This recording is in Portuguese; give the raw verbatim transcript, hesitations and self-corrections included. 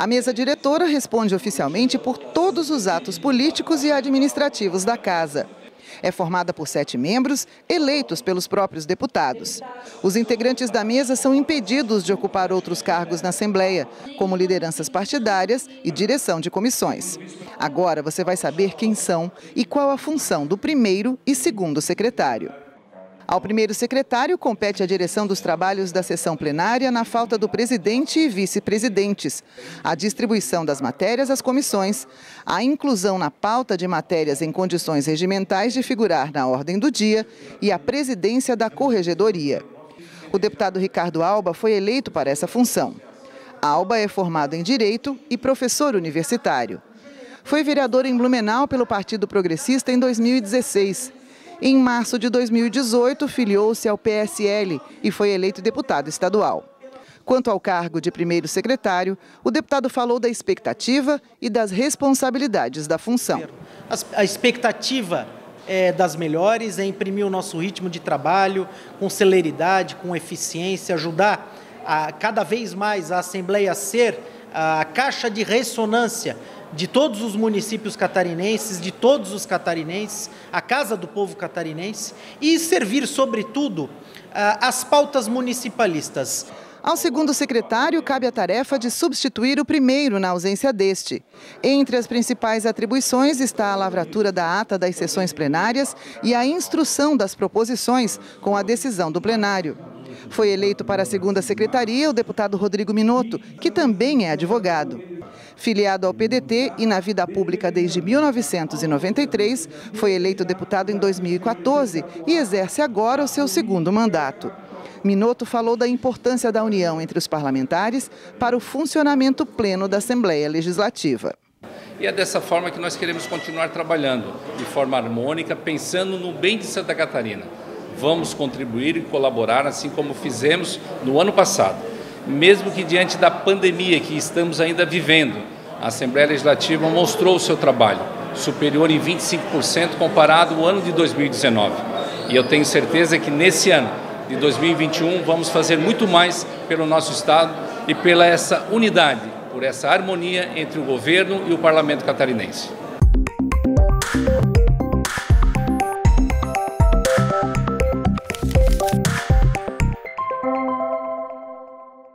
A mesa diretora responde oficialmente por todos os atos políticos e administrativos da Casa. É formada por sete membros, eleitos pelos próprios deputados. Os integrantes da mesa são impedidos de ocupar outros cargos na Assembleia, como lideranças partidárias e direção de comissões. Agora você vai saber quem são e qual a função do primeiro e segundo secretário. Ao primeiro secretário compete a direção dos trabalhos da sessão plenária na falta do presidente e vice-presidentes, a distribuição das matérias às comissões, a inclusão na pauta de matérias em condições regimentais de figurar na ordem do dia e a presidência da corregedoria. O deputado Ricardo Alba foi eleito para essa função. Alba é formado em Direito e professor universitário. Foi vereador em Blumenau pelo Partido Progressista em dois mil e dezesseis. Em março de dois mil e dezoito, filiou-se ao P S L e foi eleito deputado estadual. Quanto ao cargo de primeiro secretário, o deputado falou da expectativa e das responsabilidades da função. A expectativa é das melhores, é imprimir o nosso ritmo de trabalho com celeridade, com eficiência, ajudar a, cada vez mais a Assembleia a ser a caixa de ressonância de todos os municípios catarinenses, de todos os catarinenses, a Casa do Povo Catarinense e servir, sobretudo, as pautas municipalistas. Ao segundo secretário, cabe a tarefa de substituir o primeiro na ausência deste. Entre as principais atribuições está a lavratura da ata das sessões plenárias e a instrução das proposições com a decisão do plenário. Foi eleito para a segunda secretaria o deputado Rodrigo Minotto, que também é advogado. Filiado ao P D T e na vida pública desde mil novecentos e noventa e três, foi eleito deputado em dois mil e quatorze e exerce agora o seu segundo mandato. Minotto falou da importância da união entre os parlamentares para o funcionamento pleno da Assembleia Legislativa. E é dessa forma que nós queremos continuar trabalhando, de forma harmônica, pensando no bem de Santa Catarina. Vamos contribuir e colaborar, assim como fizemos no ano passado. Mesmo que diante da pandemia que estamos ainda vivendo, a Assembleia Legislativa mostrou o seu trabalho, superior em vinte e cinco por cento comparado ao ano de dois mil e dezenove. E eu tenho certeza que nesse ano de dois mil e vinte e um vamos fazer muito mais pelo nosso Estado e pela essa unidade, por essa harmonia entre o governo e o Parlamento catarinense.